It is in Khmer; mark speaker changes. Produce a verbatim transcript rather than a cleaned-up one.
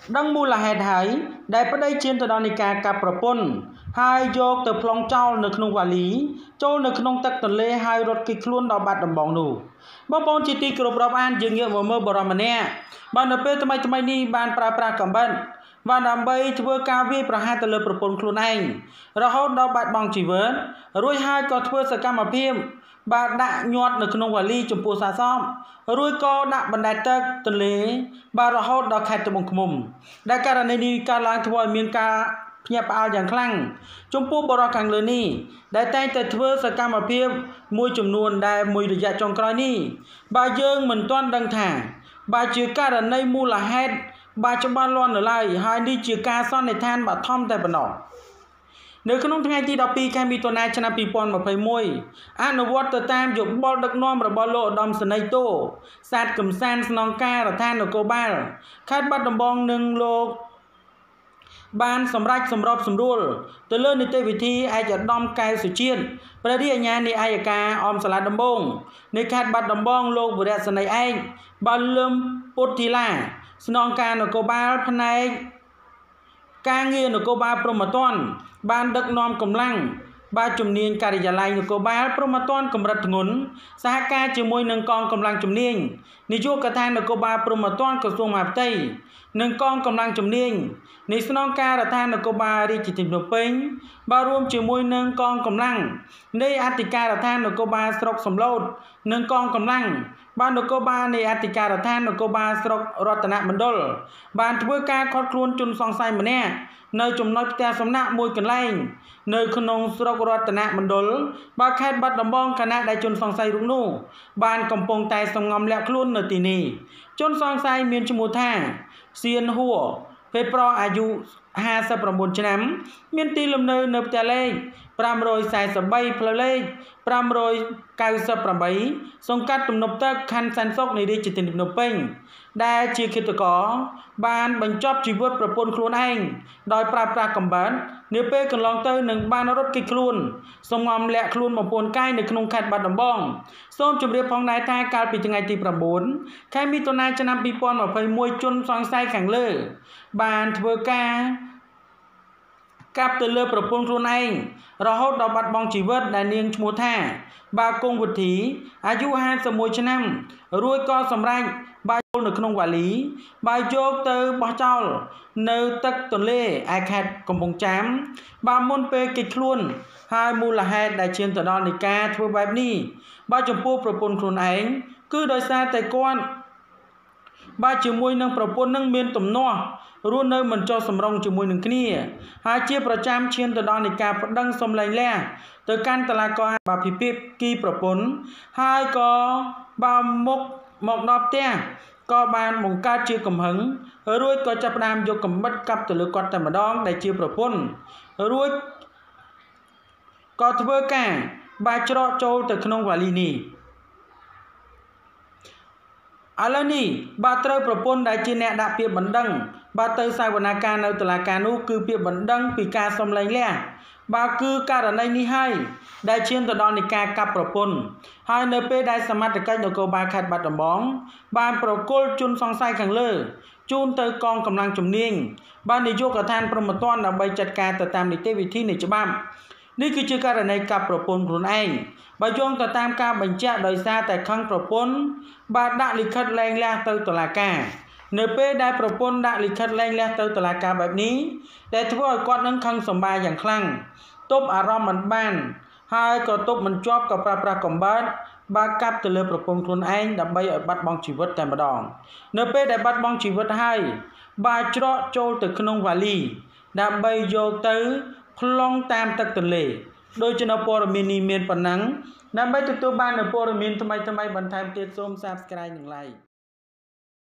Speaker 1: đăng mù là hẹn hải đại bắt đây trên từ đó này cả cặpប្រពន្ធហើយយកទៅប្លង់ចោលនៅក្នុងវ៉ាលីចូលនៅក្នុងទឹកទន្លេហើយរត់គេចខ្លួនដល់បាត់ដំបងនោះបងប្អូនជាទីគោរពរាប់អានយើងងាកមកមើលបរិមម្នាក់បាននៅពេលថ្មីថ្មីនេះបានប្រើប្រាស់កំបិតបានដើម្បីធ្វើការវាយប្រហារទៅលើប្រពន្ធខ្លួនឯងរហូតដល់បាត់បង់ជីវិតរួចហើយក៏ធ្វើសកម្មភាពបានដាក់ញាត់នៅក្នុងវ៉ាលីចំពោះសាសពរួចក៏ដាក់បណ្ដែតទឹកទន្លេបានរហូតដល់ខេត្តត្បូងឃ្មុំដែលករណីនេះកើតឡើងធ្វើឲ្យមានការភ្ញាក់ផ្អើលយ៉ាងខ្លាំងចំពោះបរិយាខាងលើនេះដែលតែងតែធ្វើសកម្មភាពមួយចំនួនដែលមួយរយៈចុងក្រោយនេះបើយើងមិនទាន់ដឹងថាបើជាករណីមូលហេតុបើច្បាស់លាស់នៅឡើយហើយនេះជាការសន្និដ្ឋានបឋមតែប៉ុណ្ណោះនៅក្នុងថ្ងៃទីដប់ពីរខែមិថុនាឆ្នាំពីរពាន់ម្ភៃមួយអនុវត្តទៅតាមយោបល់ដឹកនាំរបស់លោកឧត្តមសេនីយ៍តូសាទកំសាន្តស្នងការរដ្ឋាភិបាលនគរបាលខេត្តបាត់ដំបងនិងលោកបានសម្រេចសម្របសម្រួលទៅលើនីតិវិធីឯកឧត្តមកែវសុជាតិព្រះរាជអាជ្ញានៃអัยការអមសាលាដំបងនៃខេត្តបាត់ដំបងលោកវរៈសេនីយ៍ឯកបានលឹមពុទ្ធិឡាស្នងការនគរបាលផ្នែកការងារនគរបាលព្រហ្មទណ្ឌបានដឹកនាំកម្លាំងបាទជំនាញការិយាល័យនគរបាលព្រហ្មទណ្ឌកម្រិតធ្ងន់សហការជាមួយនឹងកងកម្លាំងជំនាញនាយកដ្ឋាននគរបាលព្រហ្មទណ្ឌក្រសួងមហាផ្ទៃនិងកងកម្លាំងជំនាញនៃស្នងការរដ្ឋាភិបាលនគរបាលរាជធានីភ្នំពេញបានរួមជាមួយនឹងកងកម្លាំងនៃអធិការដ្ឋាននគរបាលស្រុកសំឡូតនិងកងកម្លាំងបាននគរបាលនៃអធិការដ្ឋាននគរបាលស្រុករតនមណ្ឌលបានធ្វើការឃាត់ខ្លួនជនសង្ស័យម្នាក់នៅចំណុចផ្ទះសំណាក់មួយកន្លែងនៅក្នុងស្រុករតនមណ្ឌលបាទខេត្តបាត់ដំបងខណៈដែលជនសង្ស័យរូបនោះបានកំពុងតែសម្ងំលាក់ខ្លួននៅទីនេះជនសង្ស័យមានឈ្មោះថាសៀនហួរភេទប្រុសអាយុห้าสิบเก้าឆ្នាំមានទីលំនៅនៅផ្ទះលេខfive forty-threeផ្លូវលេខfive ninety-eightសង្កាត់ទំនប់ទឹកខណ្ឌសែនសុខនៃរាជធានីភ្នំពេញដែលជាឃាតករបានបញ្ចប់ជីវិតប្រពន្ធខ្លួនឯងដោយប្រើប្រាស់កំបិតនាពេលកន្លងទៅនឹងបានរត់គេចខ្លួនសម្ងំលាក់ខ្លួនបំពួនកាយនៅក្នុងខេត្តបាត់ដំបងសូមជម្រាបផងដែរថាកាលពីថ្ងៃទីnineខែមិថុនាឆ្នាំពីរពាន់ម្ភៃមួយជនសង្ស័យខាងលើបានធ្វើការកាប់ទៅលើប្រពន្ធខ្លួនឯងរហូតដល់បាត់បង់ជីវិតដែលនាងឈ្មោះថាបាគង់វុធីអាយុห้าสิบเอ็ดឆ្នាំរួចក៏សម្រេចបាយចូលនៅក្នុងវ៉ាលីបាយយកទៅបោះចោលនៅទឹកទន្លេឯខេត្តកំពង់ចាមបាទមុនពេលគេចខ្លួនហើយមូលហេតុដែលឈានទៅដល់នៃការធ្វើបែបនេះបាទចំពោះប្រពន្ធខ្លួនឯងគឺដោយសារតែគាត់បាទជាមួយនឹងប្រពន្ធនឹងមានទំនាស់រស់នៅមិនចុះសម្រុងជាមួយនឹងគ្នាហើយជាប្រចាំឈានទៅដល់នៃការប្តឹងសំឡេងលះទៅកាន់តុលាការបាទពិភាក្សាគីប្រពន្ធហើយក៏បាទមកមកដល់ផ្ទះក៏បានបង្កើតជាកំហឹងរួចក៏ចាប់ផ្ដើមយកកំបិតកាប់ទៅលើគាត់តែម្ដងដែលជាប្រពន្ធរួចក៏ធ្វើការបាទច្រកចូលទៅក្នុងវ៉ាលីនេះឥឡូវនេះបាទត្រូវប្រពន្ធដែលជាអ្នកដាក់ពាក្យបណ្ដឹងបាទទៅសាវនាការនៅតុលាការនោះគឺពាក្យបណ្ដឹងពីការសំឡេងលះបាទគឺករណីនេះហើយដែលឈានទៅដល់នៃការកាប់ប្រពន្ធហើយនៅពេលដែលសមត្ថកិច្ចនគរបាលខេត្តបាត់ដំបងបានប្រគល់ជនសង្ស័យខាងលើជូនទៅកងកម្លាំងជំនាញបាននាយកដ្ឋានព្រហ្មទណ្ឌដើម្បីចាត់ការទៅតាមនីតិវិធីនៃច្បាប់នេះគឺជាករណីកាប់ប្រពន្ធខ្លួនឯងបើយោងទៅតាមការបញ្ជាក់ដោយសារតែខឹងប្រពន្ធបានដាក់លិខិតលែងលះទៅតុលាការនៅពេលដែលប្រពន្ធដាក់លិខិតលែងលះទៅតុលាការបែបនេះដែលធ្វើឲ្យគាត់នឹងខឹងសម្បាយ៉ាងខ្លាំងទប់អារម្មណ៍មិនបានហើយក៏ទប់មិនជាប់ក៏ប្រើប្រាស់កំបិតបាទកាប់ទៅលើប្រពន្ធខ្លួនឯងដើម្បីឲ្យបាត់បង់ជីវិតតែម្ដងនៅពេលដែលបាត់បង់ជីវិតហើយបាទច្រកចូលទៅក្នុងវ៉ាលីដើម្បីយកទៅប្លង់តាមទឹកទន្លេដោយជាព័ត៌មាននេះមានប៉ុណ្ណឹងដើម្បីទទួលបាននូវព័ត៌មានថ្មីៗបន្ថែមទៀតសូម Subscribe និង Like